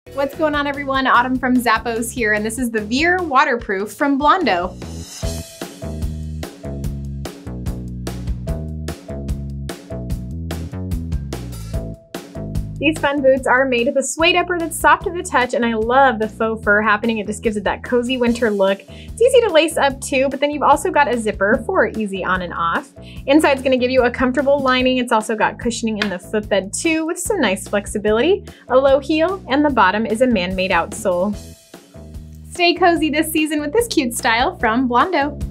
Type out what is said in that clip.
What's going on, everyone? Autumn from Zappos here, and this is the Veer Waterproof from Blondo. These fun boots are made with a suede upper that's soft to the touch, and I love the faux fur happening. It just gives it that cozy winter look. It's easy to lace up too, but then you've also got a zipper for easy on and off. Inside's gonna give you a comfortable lining. It's also got cushioning in the footbed too, with some nice flexibility, a low heel, and the bottom is a man-made outsole. Stay cozy this season with this cute style from Blondo.